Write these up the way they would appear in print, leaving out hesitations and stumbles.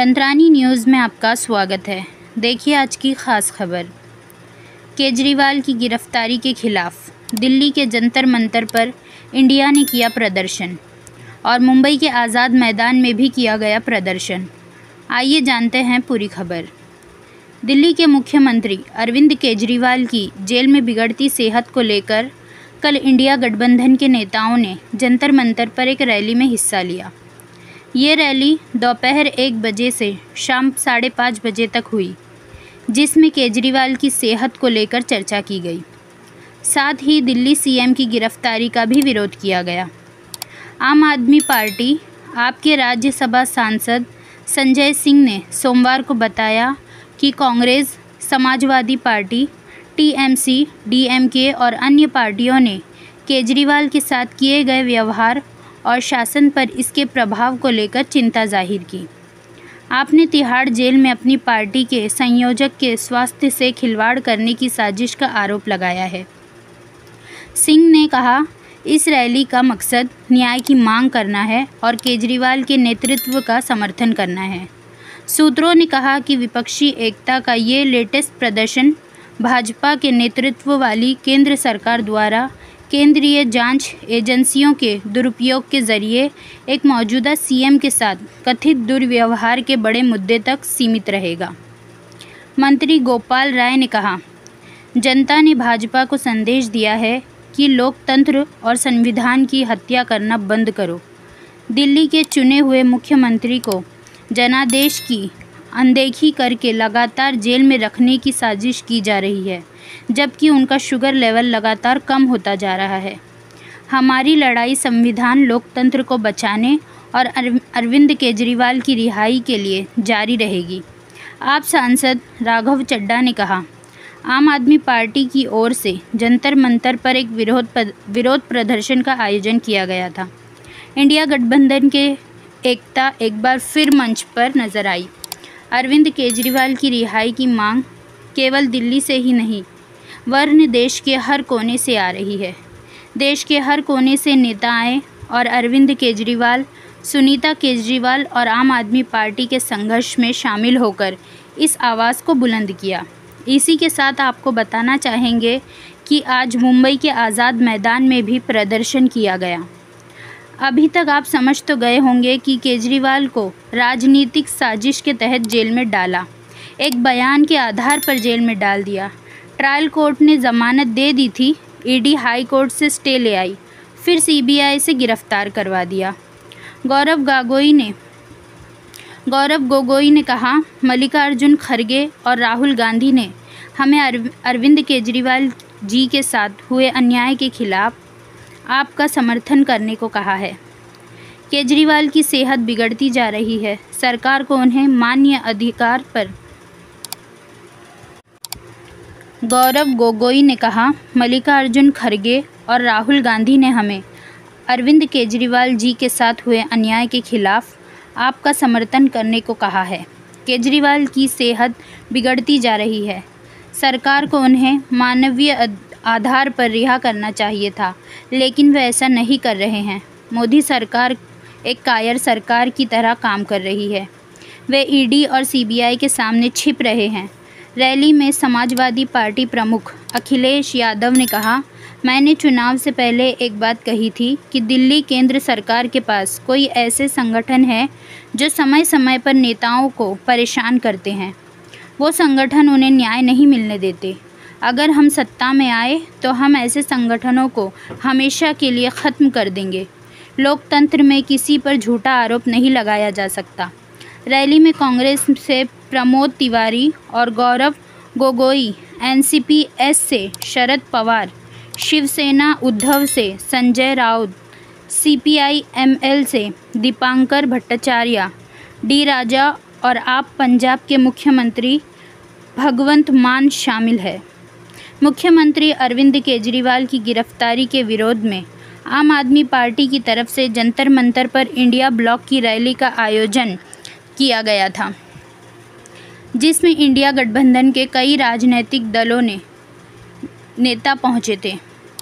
लंतरानी news में आपका स्वागत है। देखिए आज की ख़ास खबर। केजरीवाल की गिरफ्तारी के खिलाफ दिल्ली के जंतर मंतर पर इंडिया ने किया प्रदर्शन और मुंबई के आज़ाद मैदान में भी किया गया प्रदर्शन। आइए जानते हैं पूरी खबर। दिल्ली के मुख्यमंत्री अरविंद केजरीवाल की जेल में बिगड़ती सेहत को लेकर कल इंडिया गठबंधन के नेताओं ने जंतर मंतर पर एक रैली में हिस्सा लिया। ये रैली दोपहर 1 बजे से शाम 5:30 बजे तक हुई, जिसमें केजरीवाल की सेहत को लेकर चर्चा की गई। साथ ही दिल्ली सीएम की गिरफ्तारी का भी विरोध किया गया। आम आदमी पार्टी आप के राज्यसभा सांसद संजय सिंह ने सोमवार को बताया कि Congress, Samajwadi party, TMC, DMK और अन्य पार्टियों ने केजरीवाल के साथ किए गए व्यवहार और शासन पर इसके प्रभाव को लेकर चिंता जाहिर की। आपने तिहाड़ जेल में अपनी पार्टी के संयोजक के स्वास्थ्य से खिलवाड़ करने की साजिश का आरोप लगाया है। सिंह ने कहा, इस रैली का मकसद न्याय की मांग करना है और केजरीवाल के नेतृत्व का समर्थन करना है। सूत्रों ने कहा कि विपक्षी एकता का ये लेटेस्ट प्रदर्शन भाजपा के नेतृत्व वाली केंद्र सरकार द्वारा केंद्रीय जांच एजेंसियों के दुरुपयोग के जरिए एक मौजूदा सीएम के साथ कथित दुर्व्यवहार के बड़े मुद्दे तक सीमित रहेगा। मंत्री गोपाल राय ने कहा, जनता ने भाजपा को संदेश दिया है कि लोकतंत्र और संविधान की हत्या करना बंद करो। दिल्ली के चुने हुए मुख्यमंत्री को जनादेश की अनदेखी करके लगातार जेल में रखने की साजिश की जा रही है, जबकि उनका शुगर लेवल लगातार कम होता जा रहा है। हमारी लड़ाई संविधान, लोकतंत्र को बचाने और अरविंद केजरीवाल की रिहाई के लिए जारी रहेगी। आप सांसद राघव चड्ढा ने कहा, आम आदमी पार्टी की ओर से जंतर मंतर पर एक विरोध प्रदर्शन का आयोजन किया गया था। इंडिया गठबंधन के एकता एक बार फिर मंच पर नजर आई। अरविंद केजरीवाल की रिहाई की मांग केवल दिल्ली से ही नहीं, वरन देश के हर कोने से आ रही है। देश के हर कोने से नेता आए और अरविंद केजरीवाल, सुनीता केजरीवाल और आम आदमी पार्टी के संघर्ष में शामिल होकर इस आवाज़ को बुलंद किया। इसी के साथ आपको बताना चाहेंगे कि आज मुंबई के आज़ाद मैदान में भी प्रदर्शन किया गया। अभी तक आप समझ तो गए होंगे कि केजरीवाल को राजनीतिक साजिश के तहत जेल में डाला, एक बयान के आधार पर जेल में डाल दिया। ट्रायल कोर्ट ने ज़मानत दे दी थी, ईडी हाई कोर्ट से स्टे ले आई, फिर सीबीआई से गिरफ्तार करवा दिया। गौरव गोगोई ने कहा, मल्लिकार्जुन खड़गे और राहुल गांधी ने हमें अरविंद केजरीवाल जी के साथ हुए अन्याय के खिलाफ आपका समर्थन करने को कहा है। केजरीवाल की सेहत बिगड़ती जा रही है, सरकार को उन्हें मान्य अधिकार पर। गौरव गोगोई ने कहा, मल्लिकार्जुन खड़गे और राहुल गांधी ने हमें अरविंद केजरीवाल जी के साथ हुए अन्याय के खिलाफ आपका समर्थन करने को कहा है। केजरीवाल की सेहत बिगड़ती जा रही है, सरकार को उन्हें मानवीय आधार पर रिहा करना चाहिए था, लेकिन वे ऐसा नहीं कर रहे हैं। मोदी सरकार एक कायर सरकार की तरह काम कर रही है। वे ईडी और सीबीआई के सामने छिप रहे हैं। रैली में समाजवादी पार्टी प्रमुख अखिलेश यादव ने कहा, मैंने चुनाव से पहले एक बात कही थी कि दिल्ली केंद्र सरकार के पास कोई ऐसे संगठन है जो समय समय पर नेताओं को परेशान करते हैं। वो संगठन उन्हें न्याय नहीं मिलने देते। अगर हम सत्ता में आए तो हम ऐसे संगठनों को हमेशा के लिए ख़त्म कर देंगे। लोकतंत्र में किसी पर झूठा आरोप नहीं लगाया जा सकता। रैली में कांग्रेस से प्रमोद तिवारी और गौरव गोगोई, एनसीपी एस से शरद पवार, शिवसेना उद्धव से संजय राउत, सीपीआई एमएल से दीपांकर भट्टाचार्य, डी राजा और आप पंजाब के मुख्यमंत्री भगवंत मान शामिल है। मुख्यमंत्री अरविंद केजरीवाल की गिरफ्तारी के विरोध में आम आदमी पार्टी की तरफ से जंतर मंतर पर इंडिया ब्लॉक की रैली का आयोजन किया गया था, जिसमें इंडिया गठबंधन के कई राजनीतिक दलों ने नेता पहुंचे थे।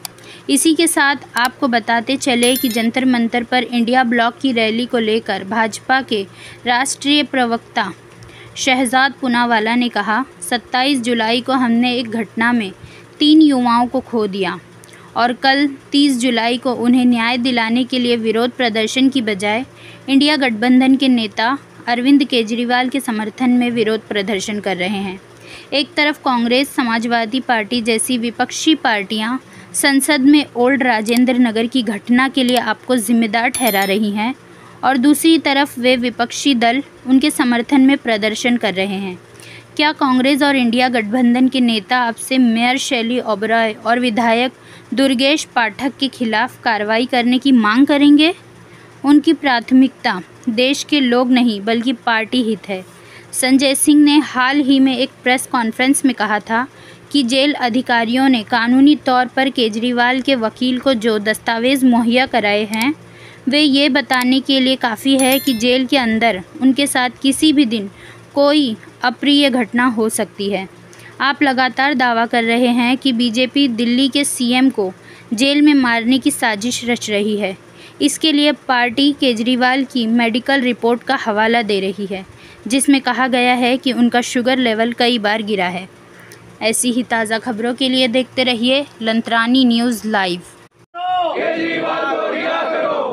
इसी के साथ आपको बताते चले कि जंतर मंतर पर इंडिया ब्लॉक की रैली को लेकर भाजपा के राष्ट्रीय प्रवक्ता शहजाद पूनावाला ने कहा, 27 जुलाई को हमने एक घटना में 3 युवाओं को खो दिया और कल 30 जुलाई को उन्हें न्याय दिलाने के लिए विरोध प्रदर्शन की बजाय इंडिया गठबंधन के नेता अरविंद केजरीवाल के समर्थन में विरोध प्रदर्शन कर रहे हैं। एक तरफ कांग्रेस, समाजवादी पार्टी जैसी विपक्षी पार्टियां संसद में ओल्ड राजेंद्र नगर की घटना के लिए आपको जिम्मेदार ठहरा रही हैं और दूसरी तरफ वे विपक्षी दल उनके समर्थन में प्रदर्शन कर रहे हैं। क्या कांग्रेस और इंडिया गठबंधन के नेता आपसे मेयर शैली ओबरॉय और विधायक दुर्गेश पाठक के खिलाफ कार्रवाई करने की मांग करेंगे? उनकी प्राथमिकता देश के लोग नहीं बल्कि पार्टी हित है। संजय सिंह ने हाल ही में एक प्रेस कॉन्फ्रेंस में कहा था कि जेल अधिकारियों ने कानूनी तौर पर केजरीवाल के वकील को जो दस्तावेज़ मुहैया कराए हैं वे ये बताने के लिए काफ़ी है कि जेल के अंदर उनके साथ किसी भी दिन कोई अप्रिय घटना हो सकती है। आप लगातार दावा कर रहे हैं कि बीजेपी दिल्ली के सीएम को जेल में मारने की साजिश रच रही है। इसके लिए पार्टी केजरीवाल की मेडिकल रिपोर्ट का हवाला दे रही है, जिसमें कहा गया है कि उनका शुगर लेवल कई बार गिरा है। ऐसी ही ताज़ा खबरों के लिए देखते रहिए लंत्रानी न्यूज़ लाइव। केजरीवाल को रिहा करो।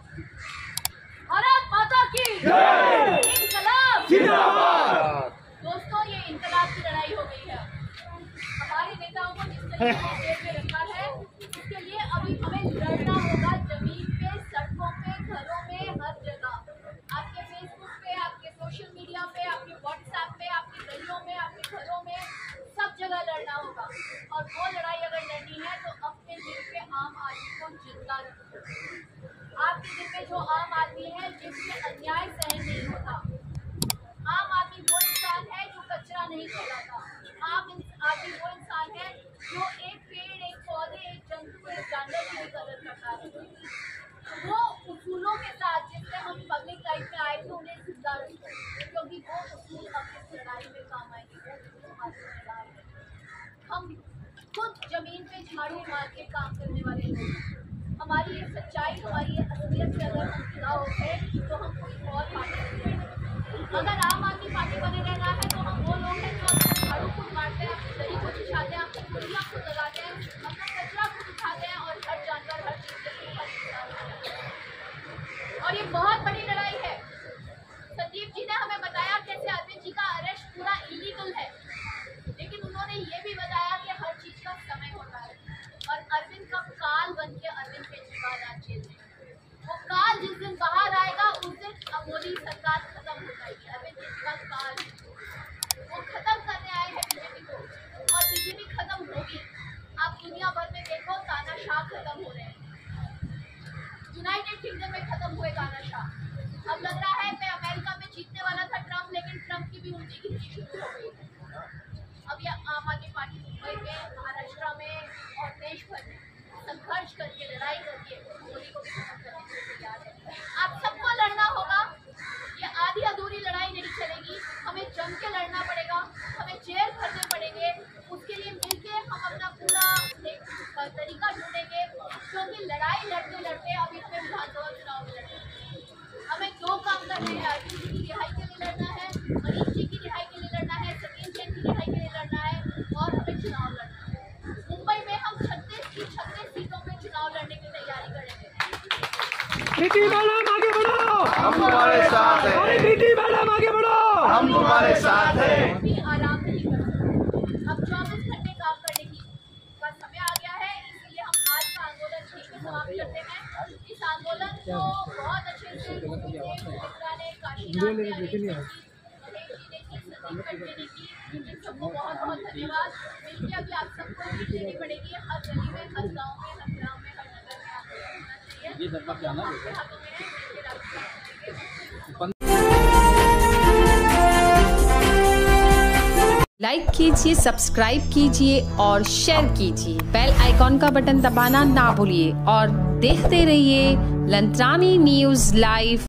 भारत माता की जय। इंकलाब जिंदाबाद। दोस्तों, ये इंकलाब की लड़ाई हो गई है। हमारे नेताओं को जिस तरीके से जेल में रखा है, इसके लिए अभी हमें लड़ना होगा जमीन पे, सड़कों पे, घरों में, हर जगह। आपके फेसबुक पे, आपके सोशल मीडिया पे, आपके व्हाट्सएप पे, आपकी गलियों में, आपके घरों में, सब जगह लड़ना होगा। और वो लड़ाई अगर लड़नी है तो अपने दिल पे आम आदमी को जिंदा रखो। आपके दिल पे जो आम आदमी है जिससे अन्याय सहन नहीं होता। आम आदमी वो इंसान है जो कचरा नहीं फैलाता। आम आदमी वो इंसान है जो एक पेड़, एक पौधे, एक जंतु, एक जानवर की भी कदर करता है। वो उसूलों के साथ जिससे हम पब्लिक लाइफ में आए थे उन्हें जिंदा रखो, क्योंकि वो उसूल अपनी लड़ाई में काम आएंगे। हम खुद जमीन पे झाड़ू मार के काम करने वाले लोग। हमारी ये सच्चाई, हमारी ये असलियत से अगर हम जुड़ा होते तो हम कोई और पार्टी नहीं हैं। अगर आम आदमी पार्टी बने रहना है तो हम वो लोग हैं जो अपना झाड़ू खुद मारते हैं, अपनी गली खुद बिछाते हैं, अपनी खुलियाँ खुद लगाते हैं, अपना कचरा खुद उठाते हैं और हर जानवर, हर चीज़ के खुद। और ये बहुत बड़ी लड़ाई है। संदीप जी ने हमें बताया कैसे अरविंद जी का अरेस्ट पूरा इलीगल है, लेकिन उन्होंने ये भी बताया कि हर चीज का समय होता है। और अरविंद का काल बन के अरविंद केजरीवाल आज जेल में। वो काल जिस दिन बाहर आएगा उस दिन मोदी सरकार खत्म हो जाएगी। अरविंद केजरीवाल काल वो खत्म करने आए हैं बीजेपी को, और बीजेपी खत्म होगी। आप दुनिया भर में देखो, तानाशाह खत्म हो रहे हैं। यूनाइटेड किंगडम में खत्म हुए तानाशाह। अब लग रहा है कि अमेरिका में जीतने वाला था ट्रम्प, लेकिन ट्रम्प की भी उल्टी गिनती शुरू हो गई है। अब यह आम आदमी पार्टी मुंबई में, महाराष्ट्र में और देश भर में संघर्ष करके, लड़ाई करके मोदी को भी खत्म करने के लिए तैयार है। आप सबको लड़ना होगा। ये आधी अधूरी लड़ाई नहीं चलेगी। हमें जम के लड़ना पड़ेगा, हमें जेल भरने पड़ेंगे। उसके लिए मिलके हम अपना पूरा एक तरीका ढूंढेंगे, क्योंकि लड़ाई लड़ते लड़ते अभी हमें विधानसभा चुनाव में लड़ना है। हमें दो काम करने हैं। अरविंद जी की रिहाई के लिए लड़ना है, मनीष जी की रिहाई के लिए लड़ना है, सचिन जैन की रिहाई के लिए लड़ना है, और हमें चुनाव लड़ना है। मुंबई में हम 36 सीटों पे चुनाव लड़ने की तैयारी करेंगे। प्रीति मैडम आगे बढ़ो, हम तुम्हारे साथ हैं। अरे प्रीति मैडम आगे बढ़ो, हम तुम्हारे साथ हैं। भी आराम नहीं करना। अब 24 घंटे काम करने का समय आ गया है, इसलिए हम आज का आंदोलन ठीक से समाप्त करते हैं। इस आंदोलन को बहुत अच्छे से सबको बहुत बहुत धन्यवाद। मिलकर अभी आप सबको भी देनी पड़ेगी। हर गली में, हर गाँव में, हर ग्राम में, हर नगर में आपको होना चाहिए। आपके हाथों में है। लाइक कीजिए, सब्सक्राइब कीजिए और शेयर कीजिए। बेल आइकॉन का बटन दबाना ना भूलिए और देखते रहिए लंत्रानी न्यूज़ लाइव।